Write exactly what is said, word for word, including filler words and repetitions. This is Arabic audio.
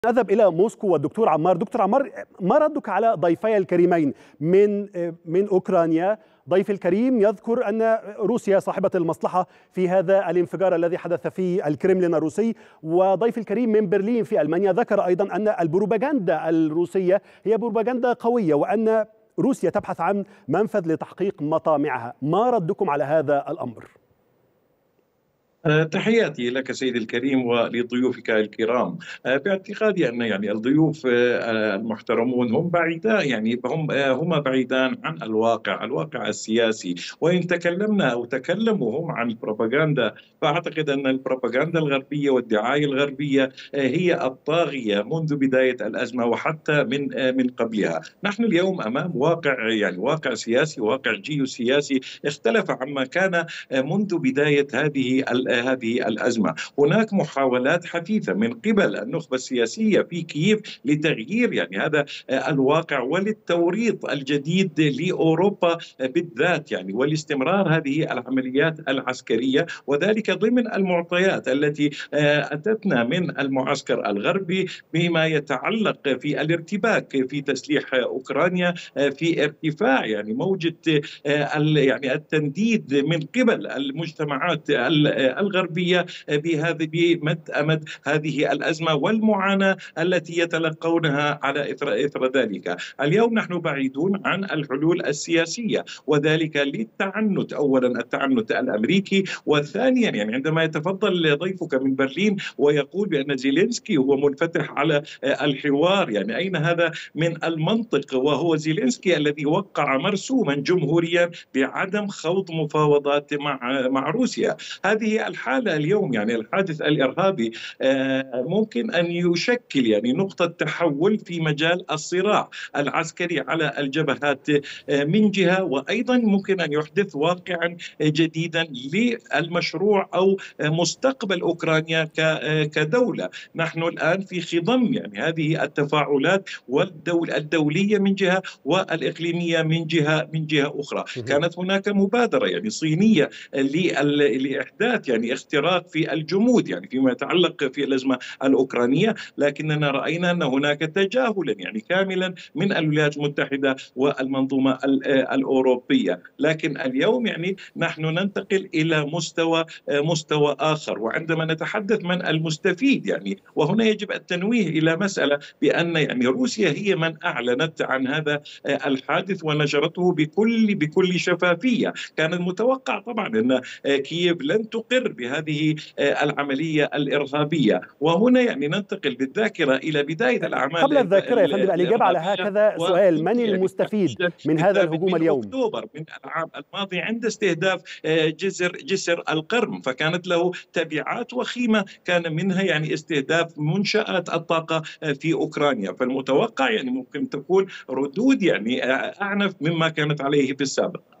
أذهب إلى موسكو والدكتور عمار. دكتور عمار، ما ردك على ضيفي الكريمين من من أوكرانيا؟ ضيف الكريم يذكر أن روسيا صاحبة المصلحة في هذا الانفجار الذي حدث في الكرملين الروسي، وضيف الكريم من برلين في ألمانيا ذكر أيضا أن البروباغندا الروسية هي بروباغندا قوية وأن روسيا تبحث عن منفذ لتحقيق مطامعها. ما ردكم على هذا الأمر؟ تحياتي لك سيدي الكريم ولضيوفك الكرام. باعتقادي ان يعني الضيوف المحترمون هم بعيدان، يعني هم هم بعيدان عن الواقع، الواقع السياسي. وان تكلمنا او تكلموا هم عن البروباغندا، فاعتقد ان البروباغندا الغربيه والدعايه الغربيه هي الطاغيه منذ بدايه الازمه وحتى من من قبلها. نحن اليوم امام واقع، يعني واقع سياسي، واقع جيوسياسي اختلف عما كان منذ بدايه هذه هذه الأزمة. هناك محاولات حثيثة من قبل النخبة السياسية في كييف لتغيير يعني هذا الواقع وللتوريط الجديد لأوروبا بالذات، يعني ولاستمرار هذه العمليات العسكرية، وذلك ضمن المعطيات التي أتتنا من المعسكر الغربي بما يتعلق في الارتباك في تسليح أوكرانيا، في ارتفاع يعني موجة يعني التنديد من قبل المجتمعات الغربية بهذه بمد أمد هذه الأزمة والمعاناة التي يتلقونها على إثر إثر ذلك. اليوم نحن بعيدون عن الحلول السياسية، وذلك للتعنت، أولا التعنت الأمريكي، وثانيا يعني عندما يتفضل ضيفك من برلين ويقول بأن زيلينسكي هو منفتح على الحوار، يعني أين هذا من المنطق؟ وهو زيلينسكي الذي وقع مرسوما جمهوريا بعدم خوض مفاوضات مع مع روسيا. هذه الحالة اليوم، يعني الحادث الإرهابي ممكن أن يشكل يعني نقطة تحول في مجال الصراع العسكري على الجبهات من جهة، وأيضا ممكن أن يحدث واقعا جديدا للمشروع أو مستقبل أوكرانيا كدولة. نحن الآن في خضم يعني هذه التفاعلات والدول الدولية من جهة والإقليمية من جهة من جهة أخرى. كانت هناك مبادرة يعني صينية لإحداث يعني اختراق في الجمود يعني فيما يتعلق في الأزمة الأوكرانية، لكننا رأينا أن هناك تجاهلا يعني كاملا من الولايات المتحدة والمنظومة الأوروبية. لكن اليوم يعني نحن ننتقل إلى مستوى مستوى آخر، وعندما نتحدث من المستفيد يعني، وهنا يجب التنويه إلى مسألة بأن يعني روسيا هي من أعلنت عن هذا الحادث ونشرته بكل بكل شفافية. كان المتوقع طبعا أن كييف لن تقر بهذه العملية الإرهابية. وهنا يعني ننتقل بالذاكرة إلى بداية الأعمال. قبل الذاكرة يا فندم، الإجابة على هكذا سؤال: من المستفيد من هذا الهجوم اليوم؟ أكتوبر من العام الماضي عند استهداف جسر جسر القرم، فكانت له تبعات وخيمة، كان منها يعني استهداف منشآت الطاقة في أوكرانيا. فالمتوقع يعني ممكن تكون ردود يعني أعنف مما كانت عليه في السابق.